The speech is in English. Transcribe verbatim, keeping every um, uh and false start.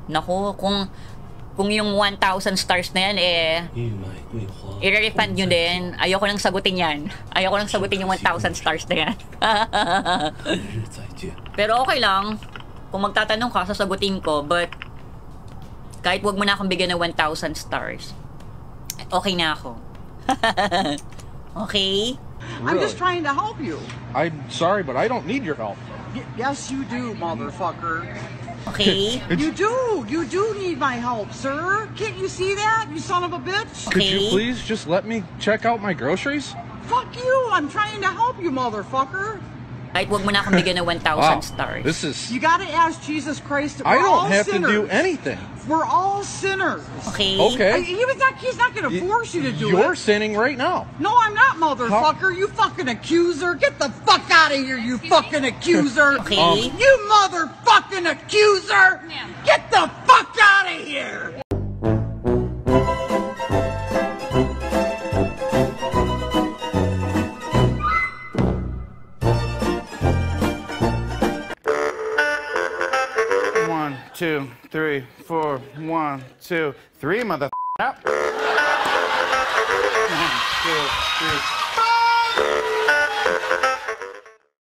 Naku, kung kung yung one thousand stars na yan, eh, i-refund nyo din. Ayoko nang sagutin yan. Ayoko nang sagutin yung one thousand stars na yan. Pero okay lang. Kung magtatanong ka, sasagutin ko. But, kahit wag mo na akong bigyan ng one thousand stars, okay na ako. Okay? I'm just trying to help you. I'm sorry, but I don't need your help. Y yes, you do, motherfucker. Okay? You do! You do need my help, sir! Can't you see that, you son of a bitch? Could you Okay. please just let me check out my groceries? Fuck you! I'm trying to help you, motherfucker! Kahit wag mo na akong bigyan ng one thousand stars. This is... You gotta ask Jesus Christ. We're I all don't have sinners. to do anything. We're all sinners. Okay? Okay. I, he was not, he's not gonna force you to do You're it. sinning right now. No, I'm not, motherfucker. You fucking accuser. Get the fuck out of here, you fucking accuser. Okay. Um, You motherfucking accuser. Get the fuck out of here. One, two, three, four. One, two, three, mother up. One, two, three.